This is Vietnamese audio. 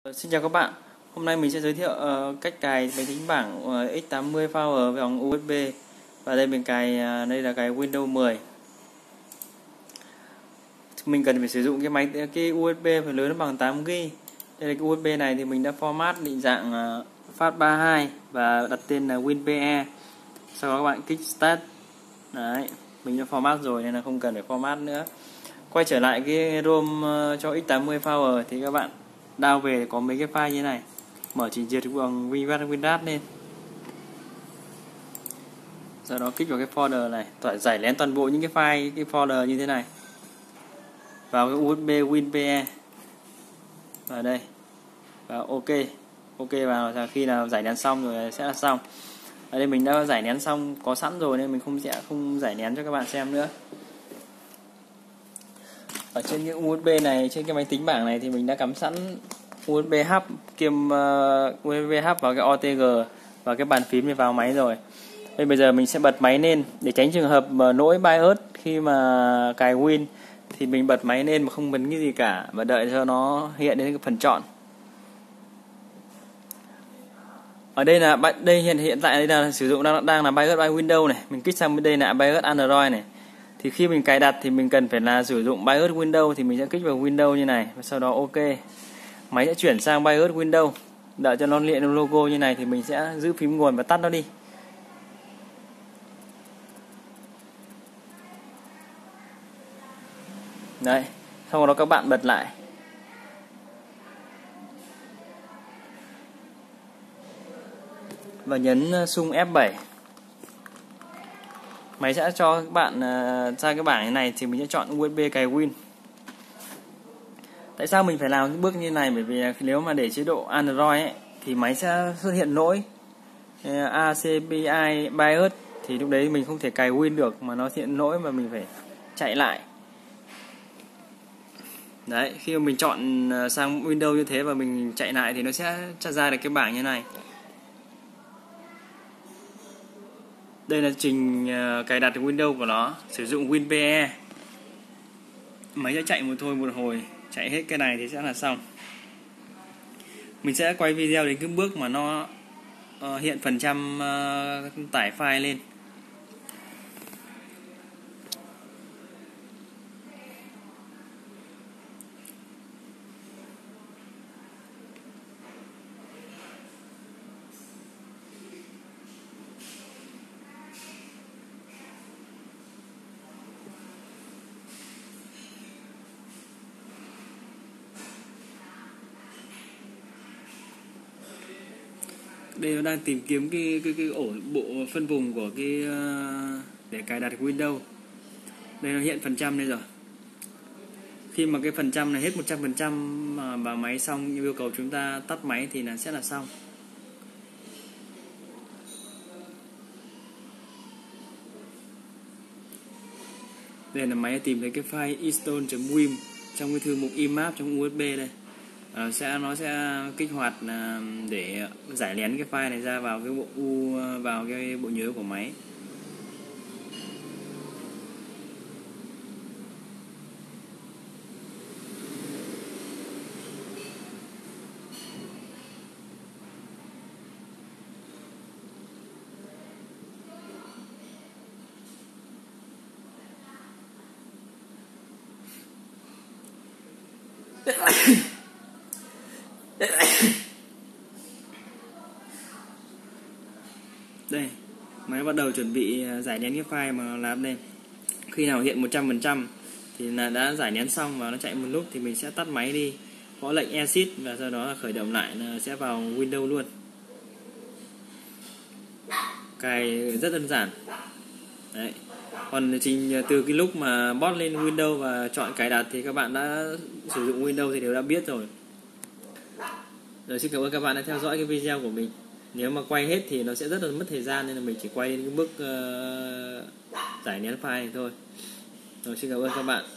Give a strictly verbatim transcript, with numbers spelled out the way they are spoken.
Xin chào các bạn. Hôm nay mình sẽ giới thiệu uh, cách cài máy tính bảng uh, X tám mươi Power với ống u ét bê. Và đây mình cài uh, đây là cái Windows mười. Mình cần phải sử dụng cái máy cái u ét bê phải lớn bằng tám gi-ga-bai. Đây là cái u ét bê này thì mình đã format định dạng uh, FAT ba mươi hai và đặt tên là WinPE. Sau đó các bạn kích Start. Đấy, mình đã format rồi nên là không cần phải format nữa. Quay trở lại cái ROM uh, cho X tám mươi Power thì các bạn download về có mấy cái file như thế này. Mở trình duyệt bằng WinRAR WinRAR lên. Sau đó kích vào cái folder này, giải lén toàn bộ những cái file cái folder như thế này. Vào cái u ét bê WinPE. Vào đây. Và OK. OK vào là khi nào giải nén xong rồi sẽ là xong. Ở đây mình đã giải nén xong có sẵn rồi nên mình không sẽ không giải nén cho các bạn xem nữa. Ở trên cái u ét bê này, trên cái máy tính bảng này thì mình đã cắm sẵn u ét bê hub kiêm uh, u ét bê hub vào cái o tê giê và cái bàn phím để vào máy rồi. Đây bây giờ mình sẽ bật máy lên để tránh trường hợp mà lỗi BIOS khi mà cài Win thì mình bật máy lên mà không bấm cái gì cả và đợi cho nó hiện đến cái phần chọn. Ở đây là đây hiện hiện tại đây là sử dụng đang đang là BIOS by Windows này, mình kích sang bên đây là BIOS Android này. Thì khi mình cài đặt thì mình cần phải là sử dụng BIOS Windows thì mình sẽ kích vào Windows như này và sau đó OK. Máy sẽ chuyển sang BIOS Windows. Đợi cho nó hiện logo như này thì mình sẽ giữ phím nguồn và tắt nó đi. Đây, sau đó các bạn bật lại. Và nhấn xung F bảy. Máy sẽ cho các bạn uh, ra cái bảng như này thì mình sẽ chọn u ét bê cài Win. Tại sao mình phải làm những bước như này? Bởi vì nếu mà để chế độ Android ấy, thì máy sẽ xuất hiện lỗi a xê pê i BIOS thì lúc đấy mình không thể cài Win được mà nó hiện lỗi mà mình phải chạy lại. Đấy, khi mà mình chọn sang Windows như thế và mình chạy lại thì nó sẽ cho ra được cái bảng như này. Đây là trình cài đặt Windows của nó, sử dụng WinPE. Máy sẽ chạy một thôi một hồi, chạy hết cái này thì sẽ là xong. Mình sẽ quay video đến cái bước mà nó uh, hiện phần trăm uh, tải file lên. Đây nó đang tìm kiếm cái cái cái ổ bộ phân vùng của cái uh, để cài đặt Windows. Đây nó hiện phần trăm đây rồi. Khi mà cái phần trăm này hết một trăm phần trăm mà vào máy xong yêu cầu chúng ta tắt máy thì là sẽ là xong. Đây là máy tìm thấy cái file install.wim trong cái thư mục imap trong u ét bê đây. À, sẽ nó sẽ kích hoạt à, để giải lén cái file này ra vào cái bộ u vào cái bộ nhớ của máy. Đây, máy bắt đầu chuẩn bị giải nén cái file mà làm đây. Khi nào hiện một trăm phần trăm thì là đã giải nén xong và nó chạy một lúc thì mình sẽ tắt máy đi, gõ lệnh exit và sau đó là khởi động lại là sẽ vào Windows luôn. Cài rất đơn giản. Đấy. Còn trình từ cái lúc mà bot lên Windows và chọn cài đặt thì các bạn đã sử dụng Windows thì đều đã biết rồi. Rồi xin cảm ơn các bạn đã theo dõi cái video của mình. Nếu mà quay hết thì nó sẽ rất là mất thời gian nên là mình chỉ quay đến cái bước uh, giải nén file thôi. Rồi xin cảm ơn các bạn.